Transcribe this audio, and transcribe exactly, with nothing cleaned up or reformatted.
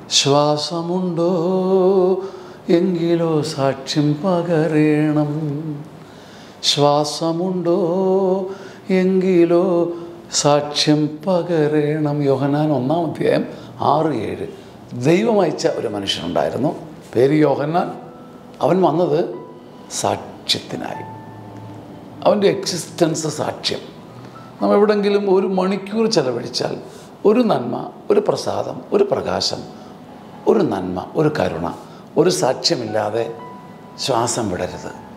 ശ്വാസമുണ്ടോ എങ്കിലോ സാക്ഷ്യം പകരേണം. ശ്വാസമുണ്ടോ എങ്കിലോ സാക്ഷ്യം പകരേണം. യോഹന്നാൻ ഒന്നാം അധ്യായം ആറ് ഏഴ്. ദൈവം അയച്ച ഒരു മനുഷ്യനുണ്ടായിരുന്നു, പേര് യോഹന്നാൻ. അവൻ വന്നത് സാക്ഷ്യത്തിനായി. അവൻ്റെ എക്സിസ്റ്റൻസ് സാക്ഷ്യം. നമ്മൾ എവിടെയെങ്കിലും ഒരു മണിക്കൂർ ചെലവഴിച്ചാൽ ഒരു നന്മ, ഒരു പ്രസാദം, ഒരു പ്രകാശം, ഒരു നന്മ, ഒരു കരുണ, ഒരു സാക്ഷ്യമില്ലാതെ ശ്വാസം വിടരുത്.